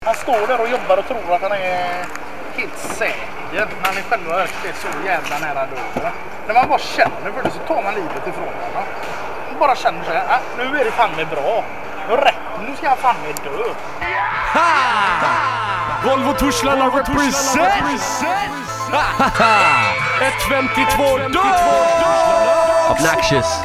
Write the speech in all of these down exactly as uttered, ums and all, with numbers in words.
Han står där och jobbar och tror att han är helt säker. Han är själva är så jävla nära döden. När man bara känner för det så tar man livet ifrån honom. Man bara känner sig, ah, nu är det fan med bra. Nu rätt, nu ska jag fan med dö. Ha! Volvo Torslanda represent! ett femtiotvå Obnoxious.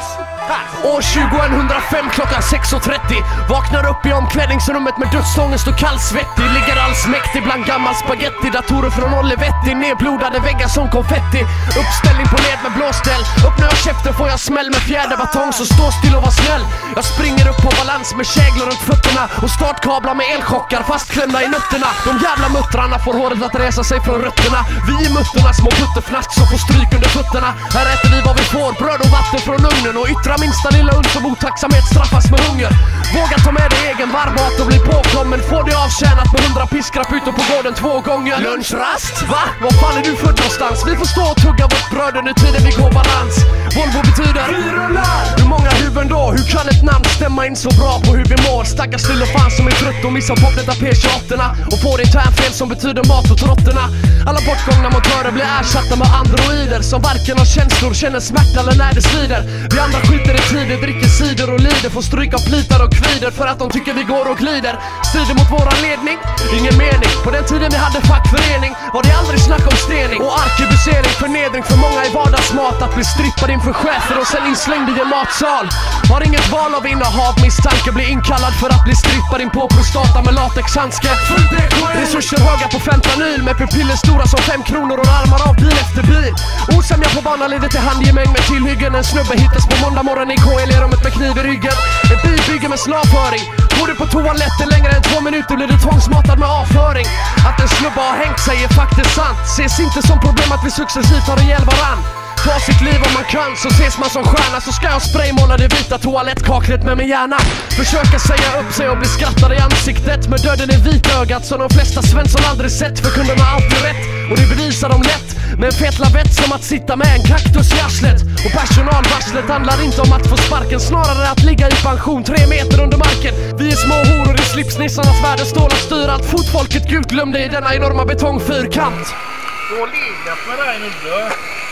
År tjugohundrafem klockan sex och trettio. Vaknar upp i omklädningsrummet med dödsångest och kallsvettig. Ligger allsmäktig bland gammal spaghetti. Datorer från Olivetti. Nedblodade väggar som konfetti. Uppställning på led med blåställ. Öppnar jag käften får jag smäll med fjäderbatong. Så stå still och var snäll. Jag springer upp på balans med käglor runt fötterna. Och startkablar med elchockar fastklämda i nötterna. De jävla muttrarna får håret att resa sig från rötterna. Vi är mutterna små puttefnask som får stryk under fötterna. Här äter vi vad vi får. Bröd och vatten från ugnen. Och yttra minsta lilla und som otacksamhet straffas med hunger. Våga ta med dig egen varmmat och bli påkommen. Får det avtjänat med hundra piskrapp ute på gården två gånger. Lunchrast? Va? Var fan är du född någonstans? Vi får stå och tugga vårt bröd under tiden vi går balans. Volvo betyder hur många huvuden då? Hur kan ett namn stämma in så bra på hur vi mår? Stackars lilla fan som är trött och missar popdetta P tjugoåtta och får internfel som betyder mat åt råttorna. Alla bortgångna motörer blir ersatta med androider som varken har känslor, känner smärta eller när det svider. Vi andra skiter i tider, dricker cider och lider. Får stryka plitar och kvider för att de tycker vi går och glider. Strider mot våran ledning, ingen mening. På den tiden vi hade fackförening var det aldrig snack om stening. Och arkebusering, förnedring för många i vardagsmat. Att bli strippad inför chefer och sen inslängd i en matsal. Har inget val av innehav, misstanke. Blir inkallad för att bli strippad in på prostata med latexhandske. Resurser höga på fentanyl med pupiller stora som fem kronor och armar av bil efter bil. Osämja på banan leder till handgemäng med tillhyggen. En snubbe hittas på måndag morgon i K L-rummet med kniv i ryggen. En bil bygger med slavföring. Går du på toaletten längre än två minuter blir du tvångsmatad med avföring. Att en snubbe har hängt sig är faktiskt sant. Ses inte som problem att vi successivt har ihjäl varann. Ta sitt liv om man kan så ses man som stjärna. Så ska jag spraymåla det vita toalettkaklet med min hjärna. Försöka säga upp sig och bli skrattad i ansiktet. Med döden i vitögat som de flesta Svensson aldrig sett. För kunderna har alltid rätt och det bevisar de lätt. Med en fet lavett som att sitta med en kaktus i arslet. Och personalvarslet handlar inte om att få sparken. Snarare att ligga i pension tre meter under marken. Vi är små horor i slipsnissarnas värld. Stålar styr allt fotfolket gult glömde i denna enorma betongfyrkant. Du har legat med dig nu.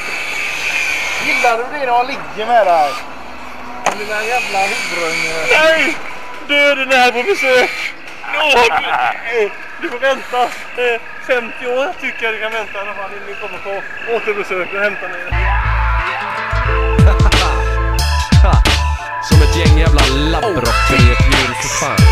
Gillar du det när jag ligger med dig? Dina jävla huvudröjningar. Nej! Döden är här på besök. Nå, du, du får vänta eh, femtio år tycker jag du kan vänta i alla fall innan vi kommer på återbesök och hämta ner. Som ett gäng jävla labbrock i ett djur för fan.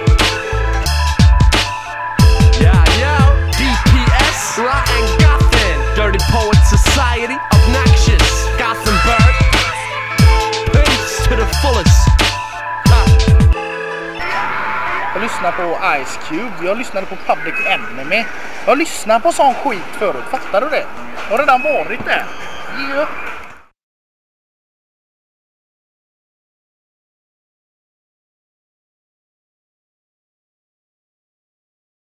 Yeah, yeah. D P S, Rotten Gotham, Dirty Poet Society, Obnoxious, Gothenburg. Peace to the fullest. Jag lyssnar på Ice Cube, jag lyssnade på Public Enemy. Jag lyssnar på sån skit förut, fattar du det? Jag har redan varit där. Ge upp.